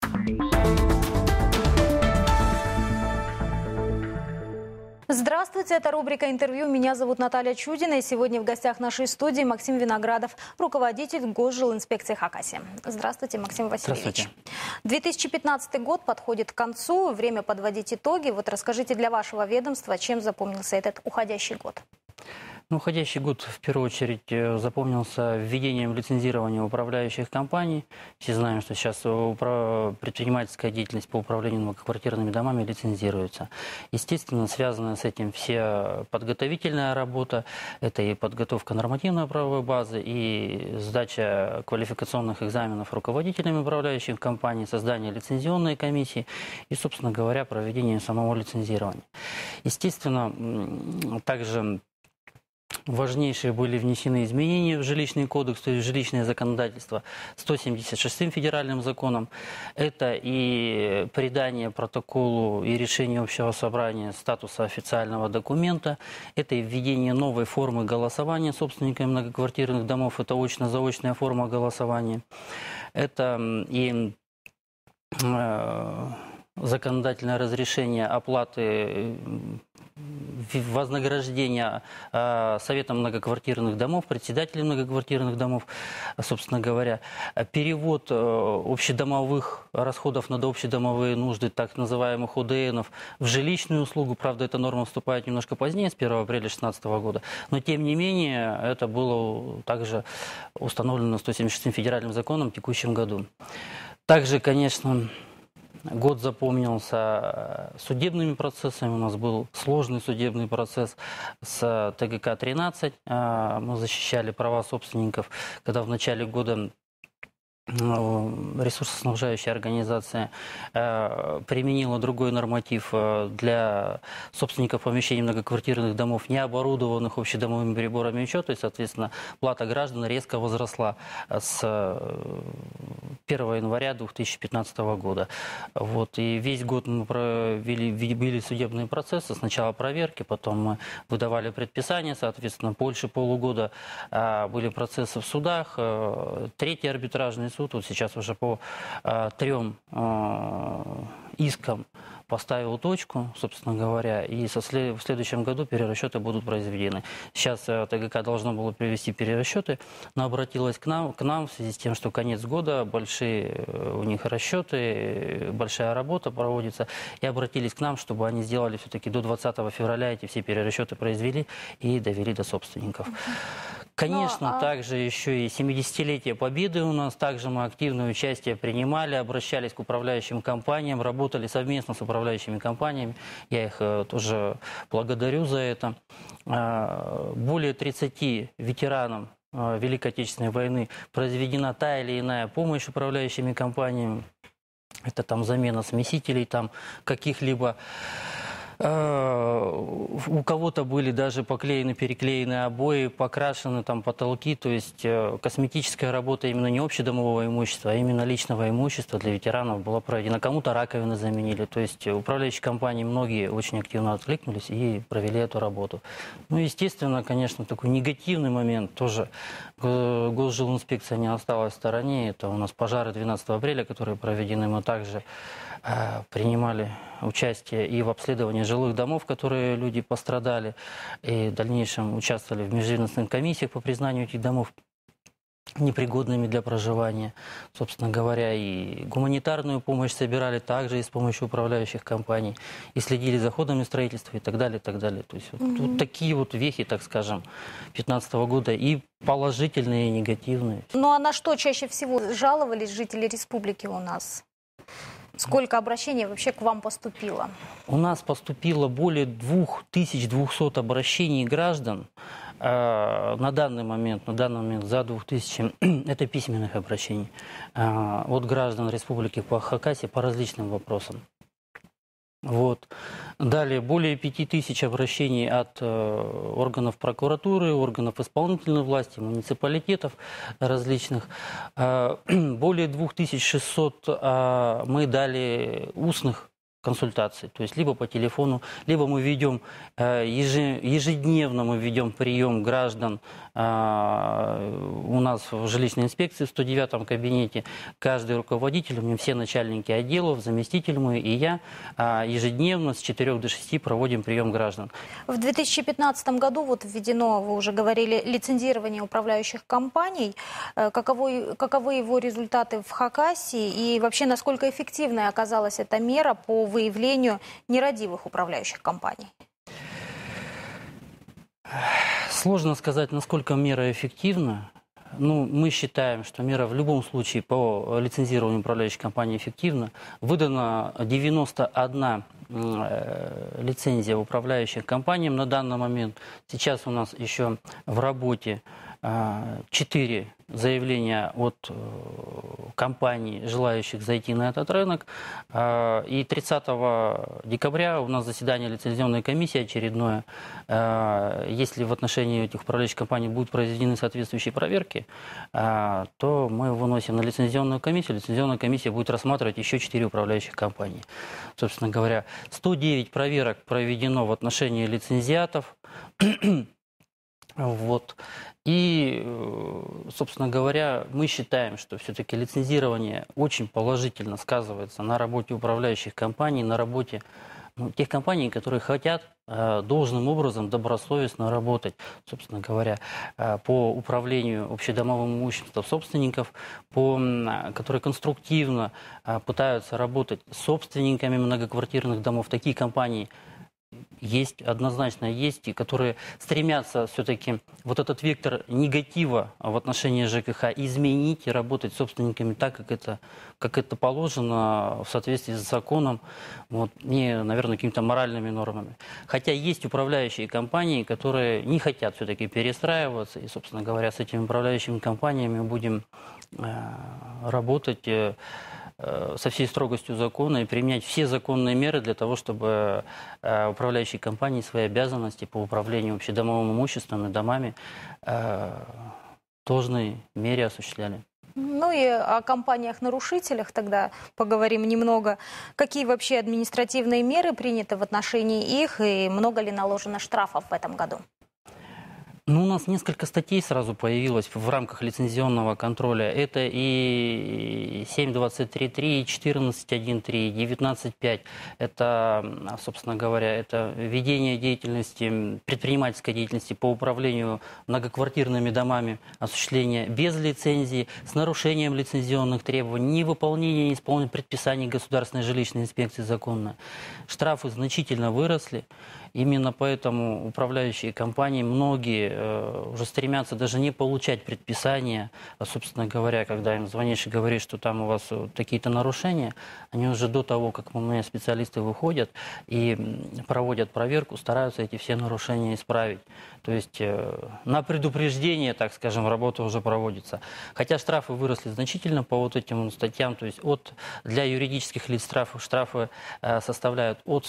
Здравствуйте, это рубрика «Интервью». Меня зовут Наталья Чудина. И сегодня в гостях нашей студии Максим Виноградов, руководитель Госжилинспекции Хакасии. Здравствуйте, Максим Васильевич. Здравствуйте. 2015 год подходит к концу, время подводить итоги. Вот расскажите для вашего ведомства, чем запомнился этот уходящий год? Уходящий год, в первую очередь, запомнился введением лицензирования управляющих компаний. Все знаем, что сейчас предпринимательская деятельность по управлению многоквартирными домами лицензируется. Естественно, связана с этим вся подготовительная работа. Это и подготовка нормативно-правовой базы, и сдача квалификационных экзаменов руководителями управляющих компаний, создание лицензионной комиссии и, собственно говоря, проведение самого лицензирования. Естественно, также важнейшие были внесены изменения в жилищный кодекс, то есть в жилищное законодательство 176-м федеральным законом. Это и придание протоколу и решению общего собрания статуса официального документа, это и введение новой формы голосования собственниками многоквартирных домов, это очно-заочная форма голосования. Это и законодательное разрешение оплаты вознаграждения Советом многоквартирных домов, председателей многоквартирных домов, собственно говоря, перевод общедомовых расходов на общедомовые нужды, так называемых ОДНов, в жилищную услугу. Правда, эта норма вступает немножко позднее, с 1 апреля 2016 года, но тем не менее это было также установлено 176-м федеральным законом в текущем году. Также, конечно, год запомнился судебными процессами. У нас был сложный судебный процесс с ТГК-13. Мы защищали права собственников, когда в начале года ресурсоснабжающая организация применила другой норматив для собственников помещений многоквартирных домов, не оборудованных общедомовыми приборами учета, и, соответственно, плата граждан резко возросла с 1 января 2015 года. Вот. И весь год мы вели судебные процессы, сначала проверки, потом мы выдавали предписания, соответственно, больше полугода были процессы в судах, третий арбитражный суд, вот сейчас уже по 3 искам поставил точку, собственно говоря, и в следующем году перерасчеты будут произведены. Сейчас ТГК должно было провести перерасчеты, но обратилась к нам в связи с тем, что конец года, большие у них расчеты, большая работа проводится, и обратились к нам, чтобы они сделали все-таки до 20 февраля эти все перерасчеты произвели и довели до собственников. Конечно, также еще и 70-летие Победы у нас, также мы активное участие принимали, обращались к управляющим компаниям, работали совместно с управляющими компаниями, я их тоже благодарю за это. Более 30 ветеранам Великой Отечественной войны произведена та или иная помощь управляющими компаниями, это там замена смесителей, там каких-либо... У кого-то были даже поклеены, переклеены обои, покрашены там потолки, то есть косметическая работа именно не общедомового имущества, а именно личного имущества для ветеранов была проведена. Кому-то раковины заменили, то есть управляющие компании многие очень активно откликнулись и провели эту работу. Ну, естественно, конечно, такой негативный момент тоже. Госжилинспекция не осталась в стороне, это у нас пожары 12 апреля, которые проведены, мы также принимали участие и в обследовании жилых домов, которые люди пострадали, и в дальнейшем участвовали в межведомственных комиссиях по признанию этих домов непригодными для проживания. Собственно говоря, и гуманитарную помощь собирали также и с помощью управляющих компаний, и следили за ходами строительства и так далее, и так далее. То есть вот такие вот вехи, так скажем, 2015 года, и положительные, и негативные. Ну а на что чаще всего жаловались жители республики у нас? Сколько обращений вообще к вам поступило? У нас поступило более 2200 обращений граждан на данный момент за 2000, это письменных обращений, от граждан Республики Хакасия по различным вопросам. Вот. Далее, более 5000 обращений от органов прокуратуры, органов исполнительной власти, муниципалитетов различных. Более 2600 мы дали устных консультаций. То есть либо по телефону, либо мы ведем ежедневно мы ведем прием граждан у нас в жилищной инспекции в 109-м кабинете. Каждый руководитель, у меня все начальники отделов, заместитель мой и я ежедневно с 4 до 6 проводим прием граждан. В 2015 году вот введено, вы уже говорили, лицензирование управляющих компаний. Каковы его результаты в Хакасии и вообще насколько эффективной оказалась эта мера по выявлению нерадивых управляющих компаний? Сложно сказать, насколько мера эффективна. Ну, мы считаем, что мера в любом случае по лицензированию управляющей компании эффективна. Выдано 91 лицензия управляющим компаниям на данный момент. Сейчас у нас еще в работе 4 заявления от компаний, желающих зайти на этот рынок. И 30 декабря у нас заседание лицензионной комиссии очередное. Если в отношении этих управляющих компаний будут произведены соответствующие проверки, то мы выносим на лицензионную комиссию. Лицензионная комиссия будет рассматривать еще 4 управляющих компании. Собственно говоря, 109 проверок проведено в отношении лицензиатов. Вот. И, собственно говоря, мы считаем, что все-таки лицензирование очень положительно сказывается на работе управляющих компаний, на работе тех компаний, которые хотят должным образом добросовестно работать, собственно говоря, по управлению общедомовым имуществом собственников, которые конструктивно пытаются работать с собственниками многоквартирных домов. Такие компании есть, однозначно есть, и которые стремятся все-таки вот этот вектор негатива в отношении ЖКХ изменить и работать с собственниками так, как это положено в соответствии с законом, вот, и, наверное, какими-то моральными нормами. Хотя есть управляющие компании, которые не хотят все-таки перестраиваться, и, собственно говоря, с этими управляющими компаниями будем работать со всей строгостью закона и применять все законные меры для того, чтобы управляющие компании свои обязанности по управлению общедомовым имуществом и домами в должной мере осуществляли. Ну и о компаниях-нарушителях тогда поговорим немного. Какие вообще административные меры приняты в отношении их и много ли наложено штрафов в этом году? Ну, у нас несколько статей сразу появилось в рамках лицензионного контроля. Это и 7.23.3, и 14.1.3, и 19.5. Это, собственно говоря, это ведение деятельности, предпринимательской деятельности по управлению многоквартирными домами, осуществление без лицензии, с нарушением лицензионных требований, невыполнение исполнения предписаний Государственной жилищной инспекции законно. Штрафы значительно выросли. Именно поэтому управляющие компании, многие уже стремятся даже не получать предписания, а, собственно говоря, когда им звонишь и говоришь, что там у вас какие-то нарушения, они уже до того, как у меня специалисты выходят и проводят проверку, стараются эти все нарушения исправить. То есть на предупреждение, так скажем, работа уже проводится. Хотя штрафы выросли значительно по вот этим статьям, то есть для юридических лиц штрафы составляют от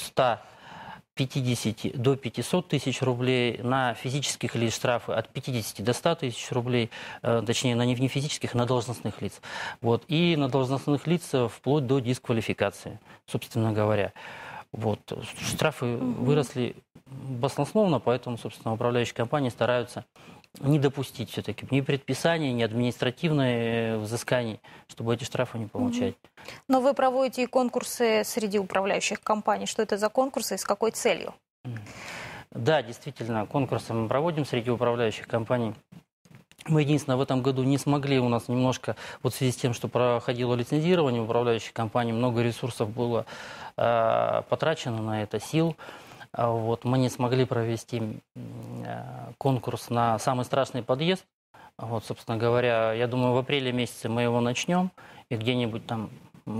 150 до 500 тысяч рублей, на физических лиц штрафы от 50 до 100 тысяч рублей, точнее, на не физических, на должностных лиц. Вот. И на должностных лиц вплоть до дисквалификации, собственно говоря. Вот. Штрафы выросли баснословно, поэтому, собственно, управляющие компании стараются не допустить все-таки ни предписаний, ни административных взысканий, чтобы эти штрафы не получать. Но вы проводите и конкурсы среди управляющих компаний. Что это за конкурсы и с какой целью? Да, действительно, конкурсы мы проводим среди управляющих компаний. Мы, единственное, в этом году не смогли, у нас немножко, вот в связи с тем, что проходило лицензирование управляющих компаний, много ресурсов было потрачено на это, сил. Вот, мы не смогли провести конкурс на самый страшный подъезд. Вот, собственно говоря, я думаю, в апреле месяце мы его начнем, и где-нибудь там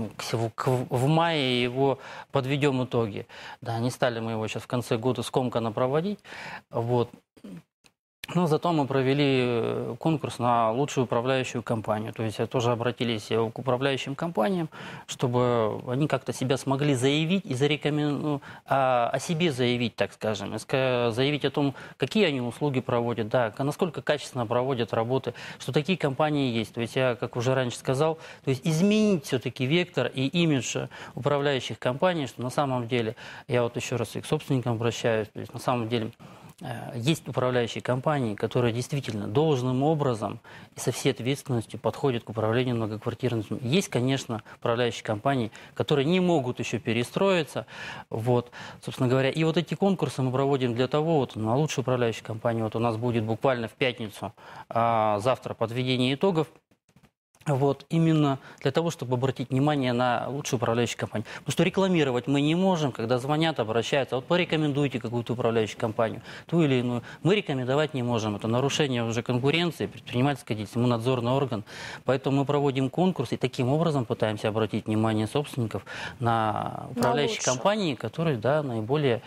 в мае его подведем итоги. Да, не стали мы его сейчас в конце года скомканно проводить. Вот. Но зато мы провели конкурс на лучшую управляющую компанию. То есть тоже обратились к управляющим компаниям, чтобы они как-то себя смогли заявить и о себе заявить, так скажем. Заявить о том, какие они услуги проводят, да, насколько качественно проводят работы, что такие компании есть. То есть я, как уже раньше сказал, то есть изменить все-таки вектор и имидж управляющих компаний, что на самом деле, я вот еще раз и к собственникам обращаюсь, то есть на самом деле есть управляющие компании, которые действительно должным образом и со всей ответственностью подходят к управлению многоквартирным домом. Есть, конечно, управляющие компании, которые не могут еще перестроиться. Вот, собственно говоря, и вот эти конкурсы мы проводим для того, вот на лучшую управляющую компанию, вот у нас будет буквально в пятницу, завтра подведение итогов. Вот, именно для того, чтобы обратить внимание на лучшую управляющую компанию. Потому что рекламировать мы не можем, когда звонят, обращаются, вот порекомендуйте какую-то управляющую компанию, ту или иную. Мы рекомендовать не можем, это нарушение уже конкуренции, предпринимательской деятельности, мы надзорный орган. Поэтому мы проводим конкурс и таким образом пытаемся обратить внимание собственников на управляющие компании, которые, да, наиболее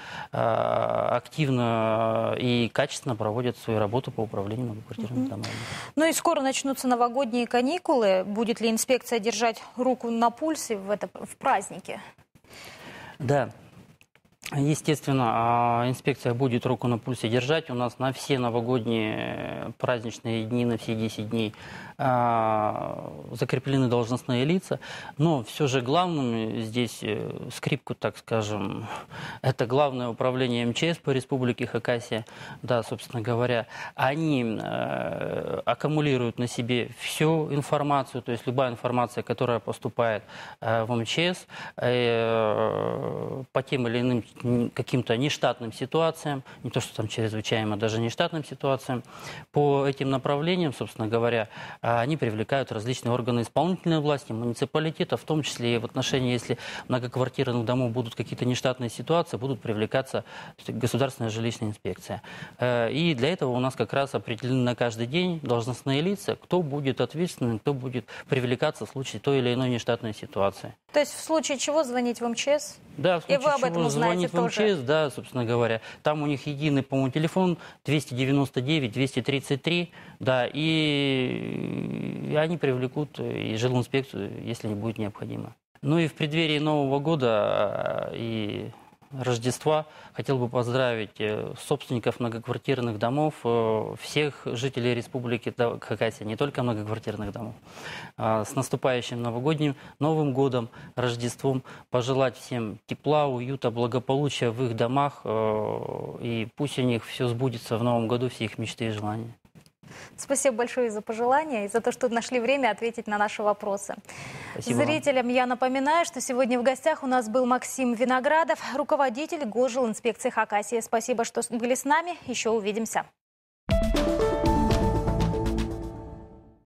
активно и качественно проводят свою работу по управлению многоквартирными домами. Ну и скоро начнутся новогодние каникулы. Будет ли инспекция держать руку на пульсе в празднике? Да. Естественно, инспекция будет руку на пульсе держать. У нас на все новогодние праздничные дни, на все 10 дней закреплены должностные лица. Но все же главным здесь скрипку, так скажем, это Главное управление МЧС по Республике Хакасия. Да, собственно говоря, они аккумулируют на себе всю информацию, то есть любая информация, которая поступает в МЧС по тем или иным каким-то нештатным ситуациям, не то что там чрезвычайно, даже нештатным ситуациям, по этим направлениям, собственно говоря, они привлекают различные органы исполнительной власти, муниципалитета, в том числе и в отношении, если многоквартирных домов будут какие-то нештатные ситуации, будут привлекаться государственная жилищная инспекция. И для этого у нас как раз определены на каждый день должностные лица, кто будет ответственным, кто будет привлекаться в случае той или иной нештатной ситуации. То есть в случае чего звонить в МЧС? Да, в случае и вы об этом чего звонить в МЧС, тоже. да, собственно говоря. Там у них единый, по-моему, телефон 299-233, да, и они привлекут и жилинспекцию, если не будет необходимо. Ну и в преддверии Нового года и Рождества хотел бы поздравить собственников многоквартирных домов, всех жителей Республики Хакасия, не только многоквартирных домов, с наступающим Новым годом, Рождеством, пожелать всем тепла, уюта, благополучия в их домах, и пусть у них все сбудется в Новом году, все их мечты и желания. Спасибо большое за пожелания и за то, что нашли время ответить на наши вопросы. Спасибо. Зрителям я напоминаю, что сегодня в гостях у нас был Максим Виноградов, руководитель Госжилинспекции Хакасии. Спасибо, что были с нами. Еще увидимся.